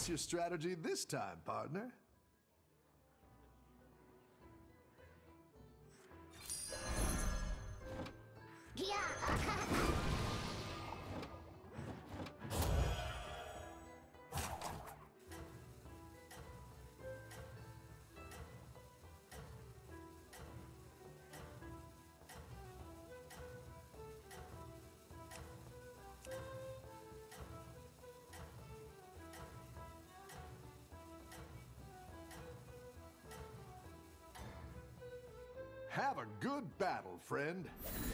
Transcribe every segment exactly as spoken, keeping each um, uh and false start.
What's your strategy this time, partner? Have a good battle, friend.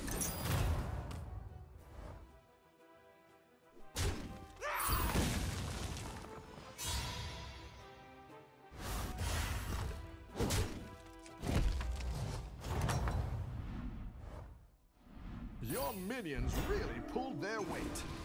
Your minions really pulled their weight.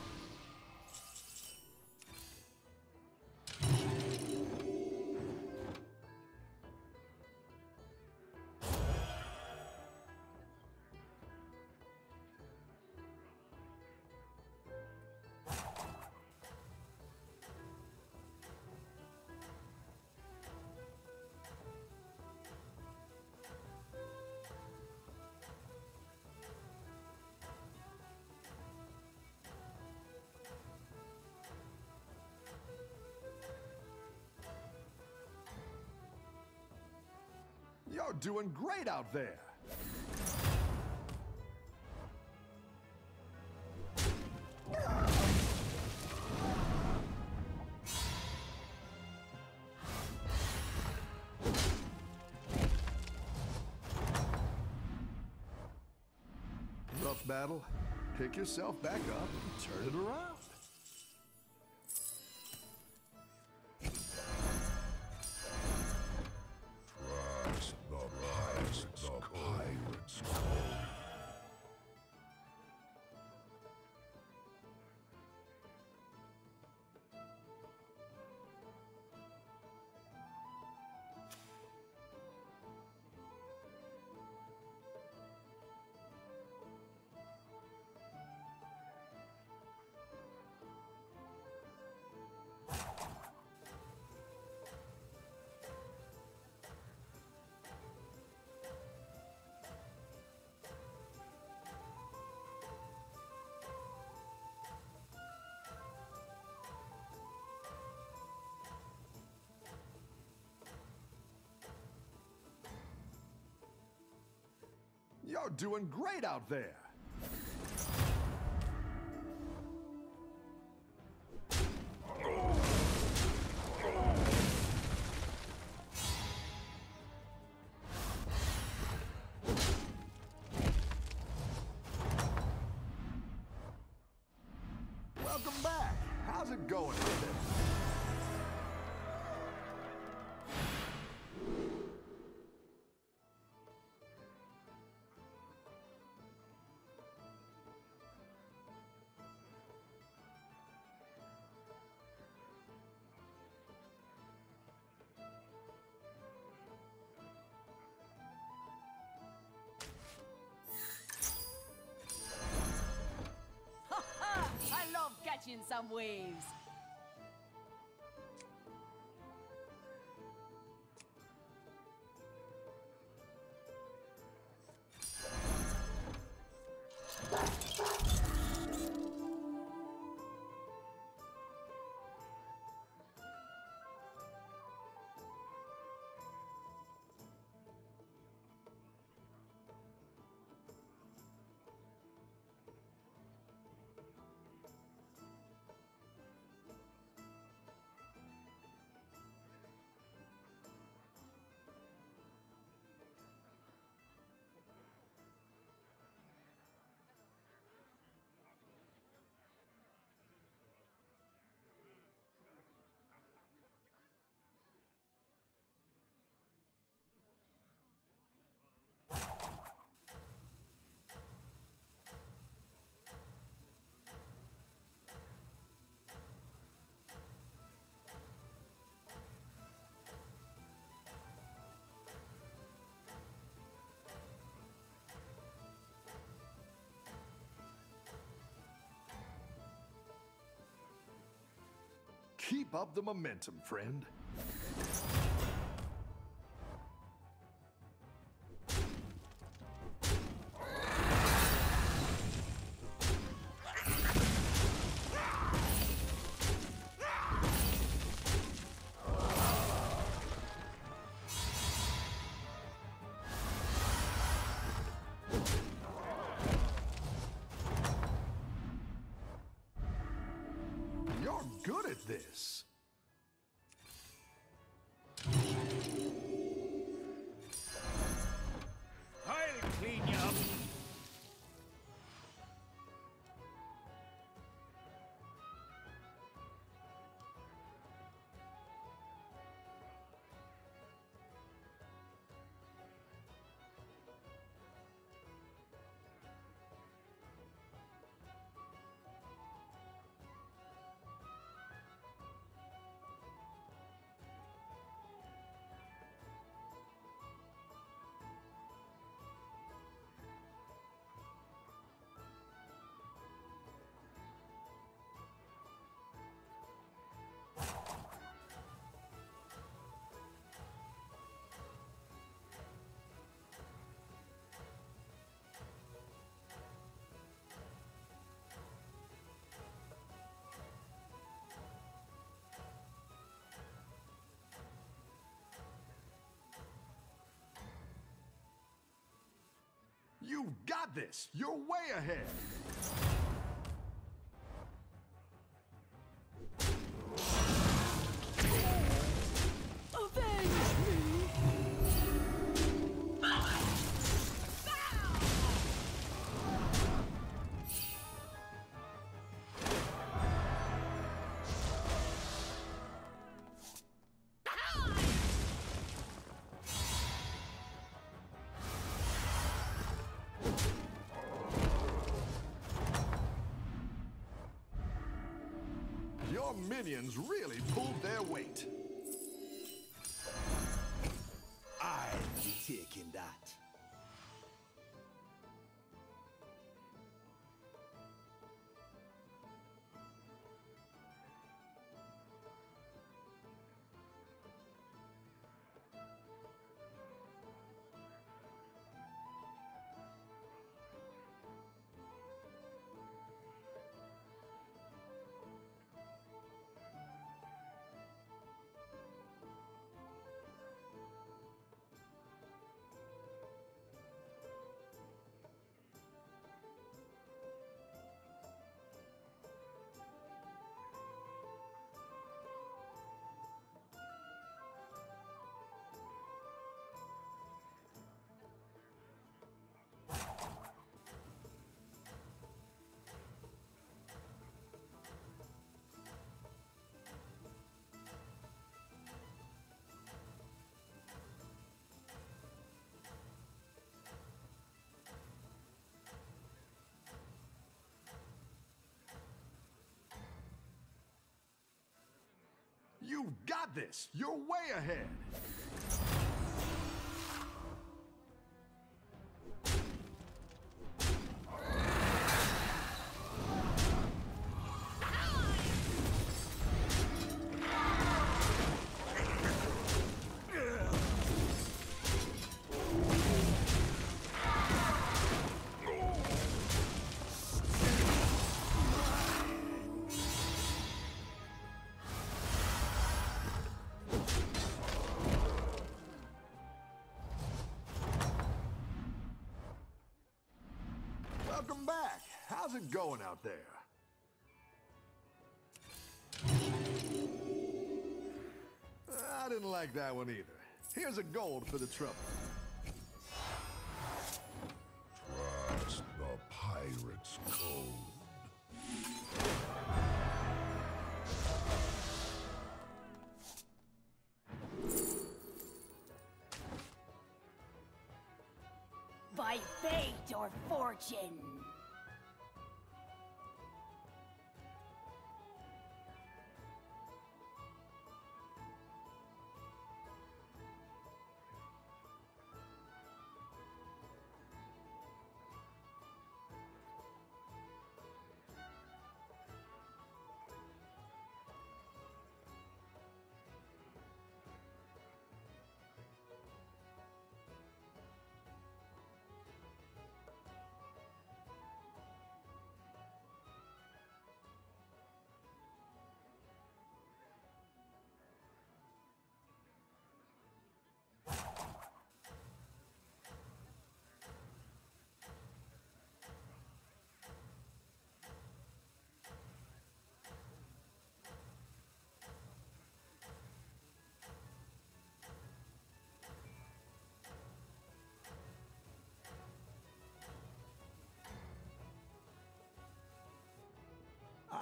You're doing great out there. Rough battle. Pick yourself back up and turn it around. You're doing great out there. Welcome back. How's it going with it? I love catching some waves. Keep up the momentum, friend. You're good at this. I'll clean you up. You've got this. You're way ahead. Avenge me! Your minions really pulled their weight. I'll be taking that. You've got this. You're way ahead. Welcome back. How's it going out there? I didn't like that one either. Here's a gold for the trouble. Trust the pirate's code. By fate or fortune.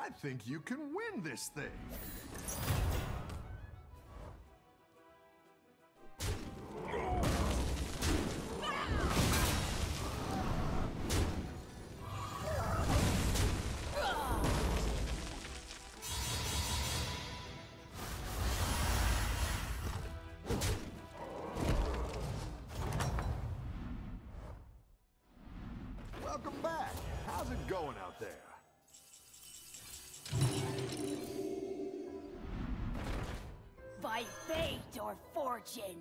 I think you can win this thing. Welcome back. How's it going out there? By fate or fortune.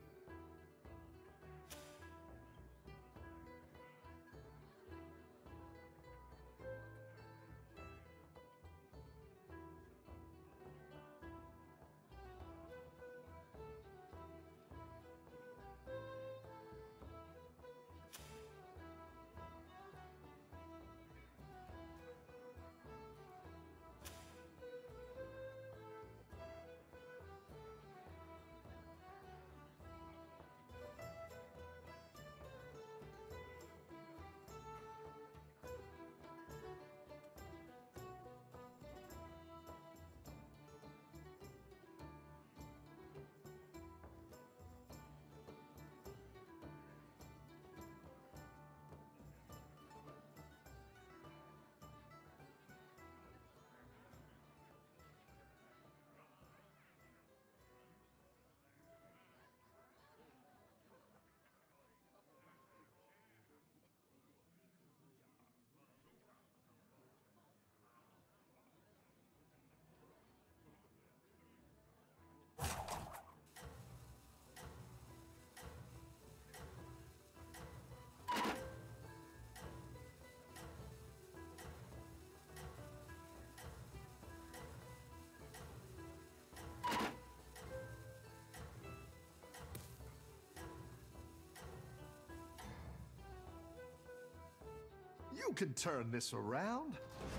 You can turn this around.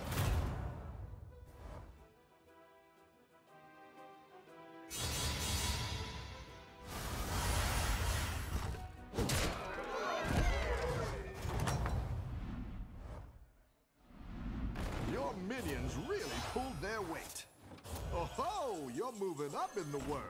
Your minions really pulled their weight. Oh ho! You're moving up in the world.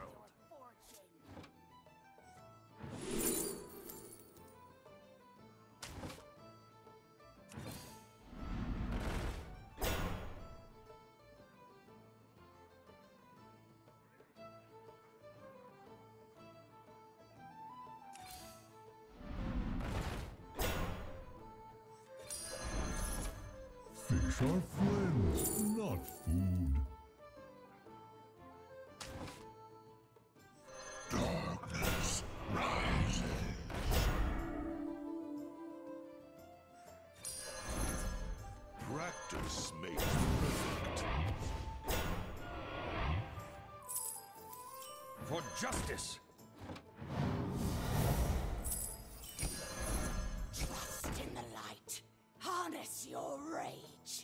Fish are friends, not food. Darkness rises. Practice makes perfect. For justice! Trust in the light. Harness your rage.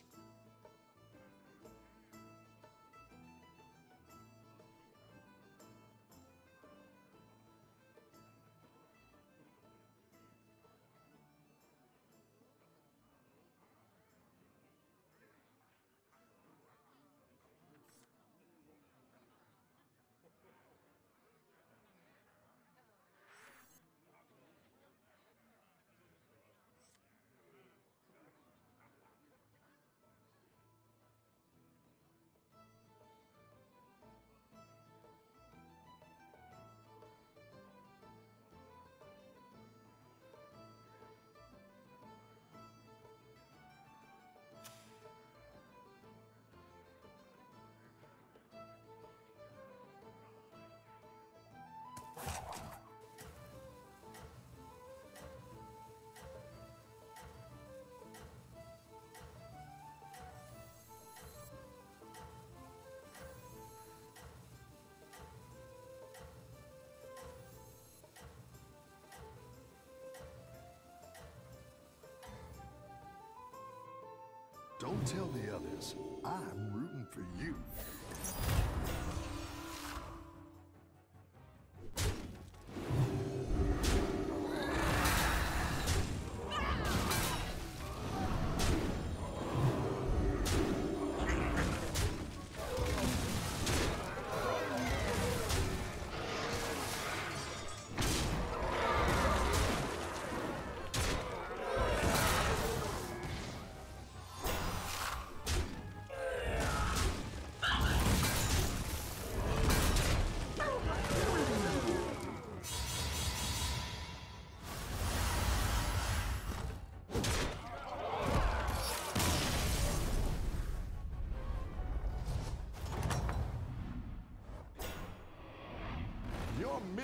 Don't tell the others. I'm rooting for you.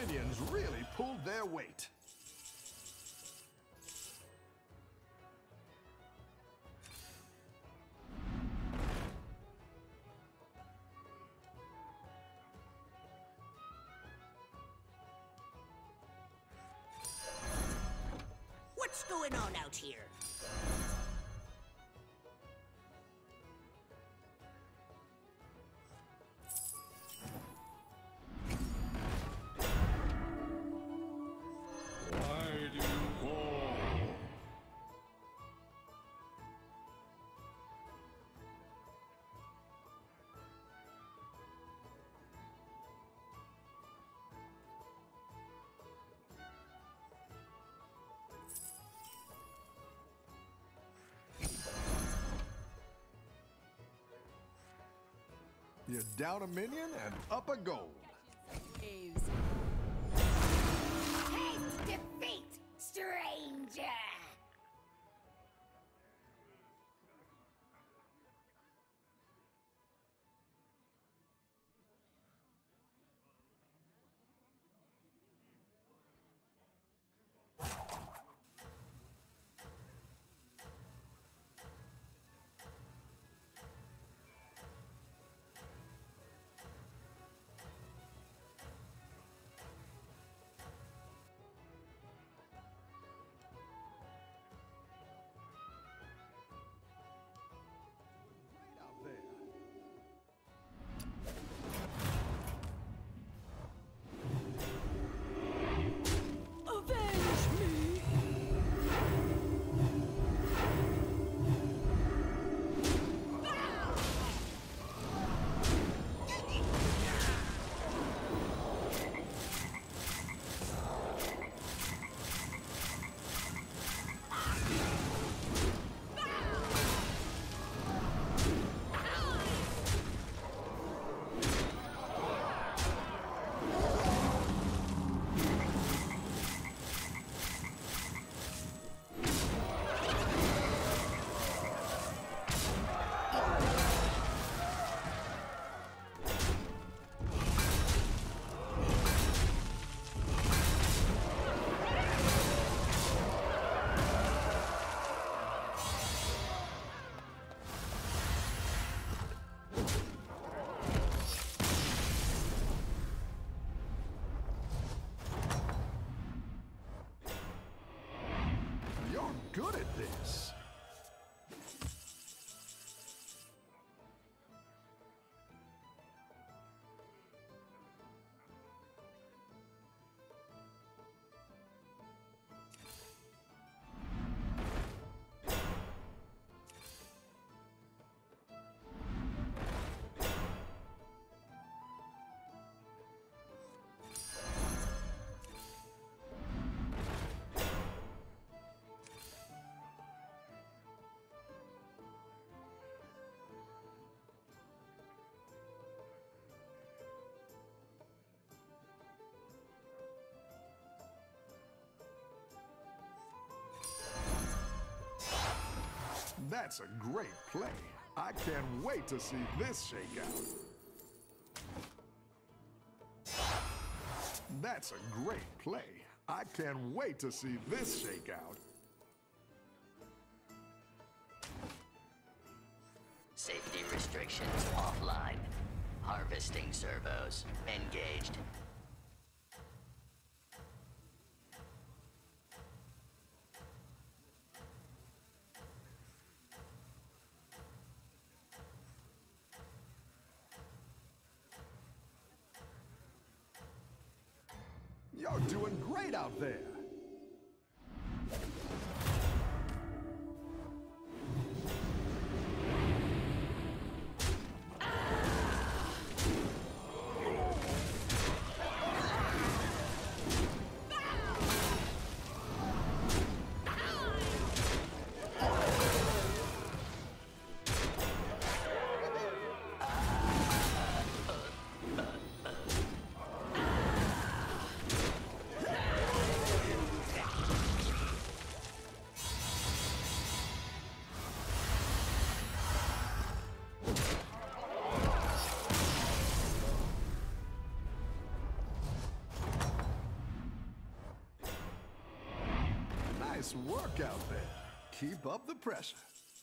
minions really pulled their weight. What's going on out here? Why do you call? You're down a minion and up a gold. Taste defeat, stranger! Out there. Avenge me! You're good at this. That's a great play. I can't wait to see this shake out. That's a great play. I can't wait to see this shake out. Safety restrictions offline. Harvesting servos engaged. You're doing great out there. Nice work out there. Keep up the pressure.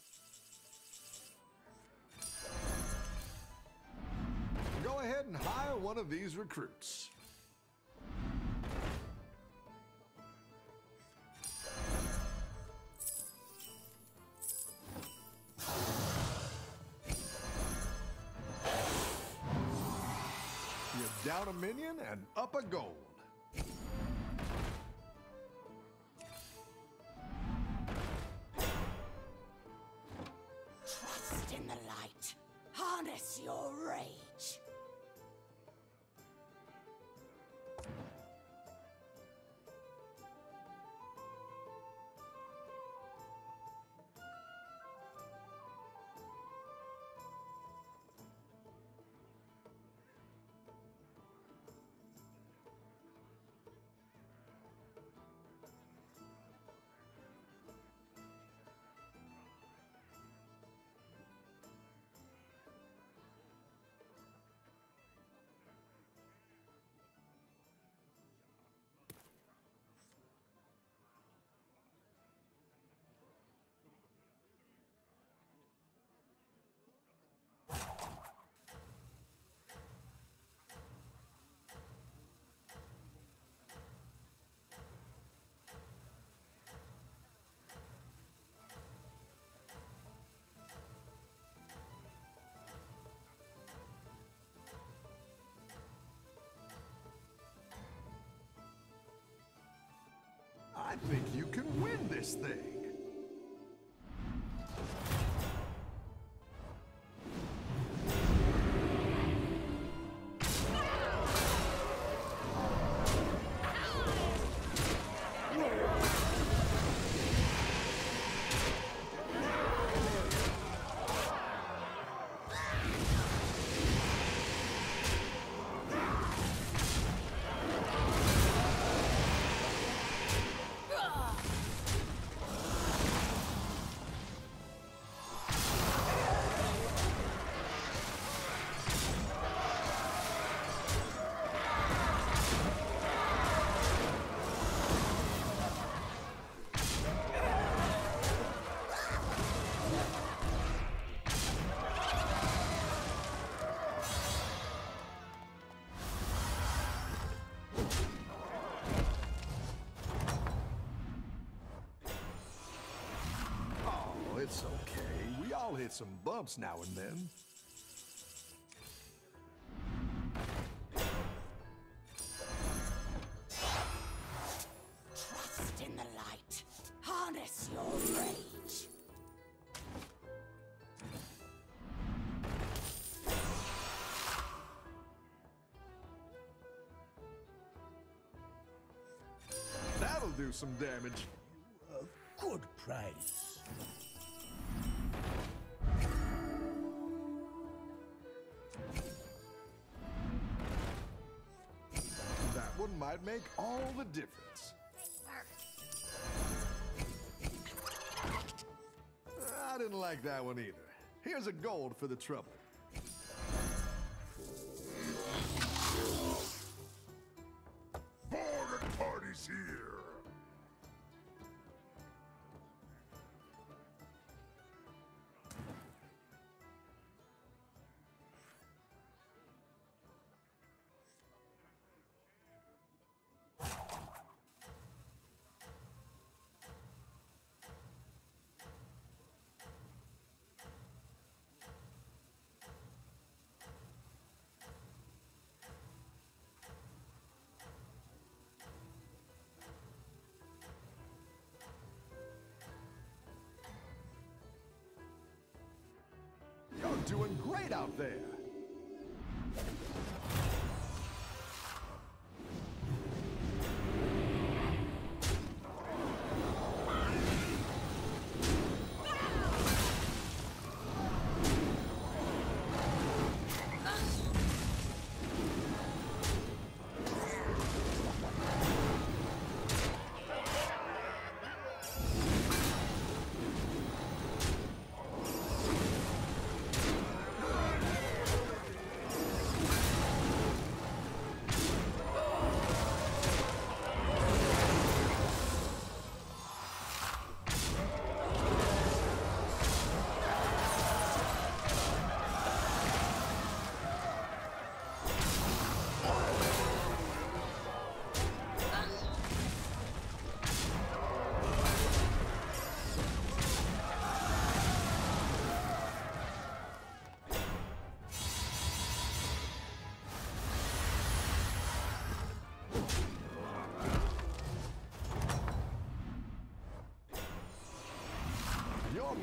Go ahead and hire one of these recruits. You're down a minion and up a gold. Trust in the light. Harness your rage. I think you can win this thing. It's okay. We all hit some bumps now and then. Trust in the light. Harness your rage. That'll do some damage. A good price. That one might make all the difference. I didn't like that one either. Here's a gold for the trouble. Bargain party's here. You're doing great out there.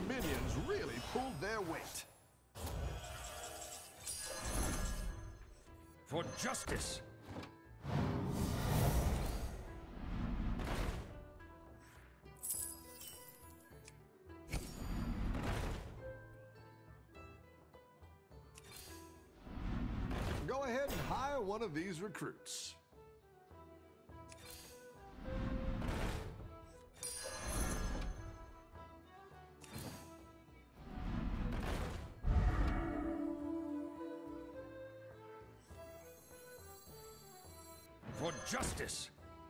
minions really pulled their weight. For justice! Go ahead and hire one of these recruits. For justice!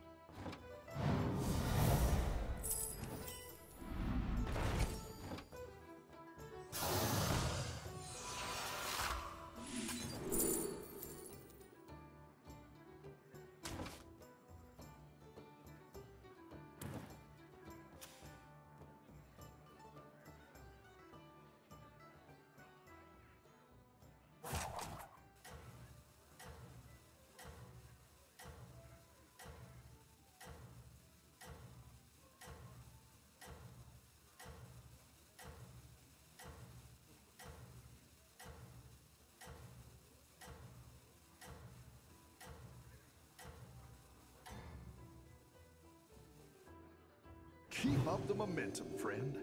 Keep up the momentum, friend.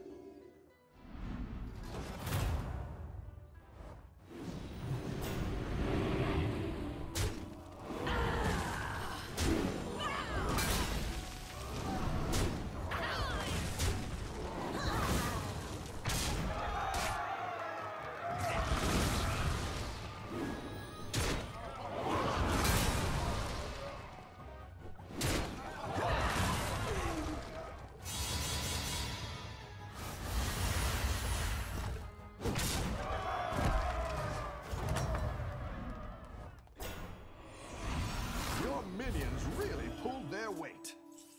Minions really pulled their weight.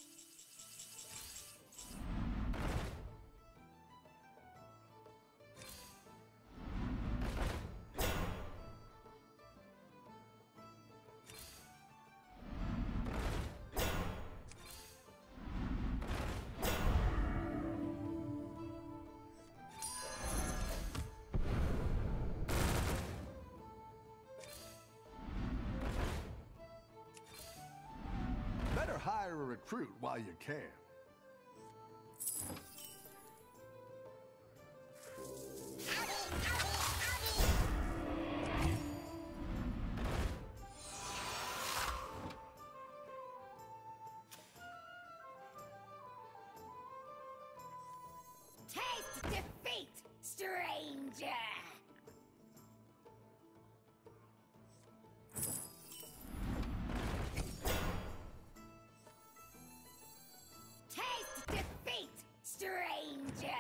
Better hire a recruit while you can. Taste defeat, stranger! Taste defeat, stranger!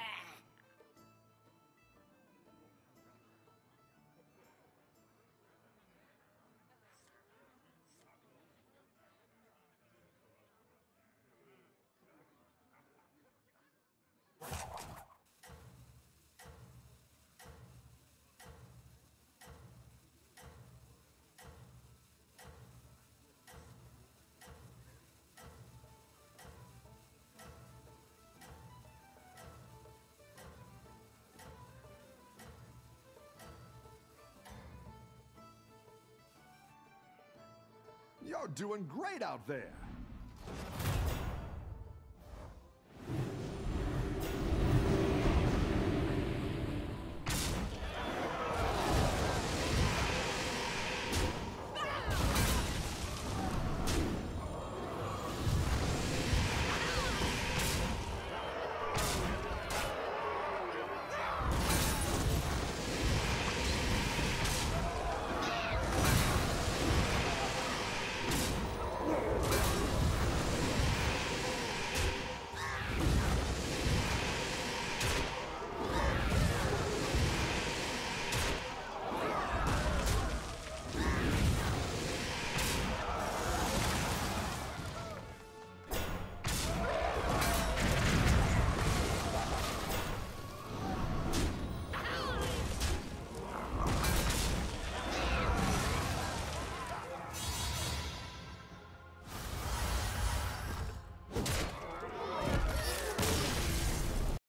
You're doing great out there.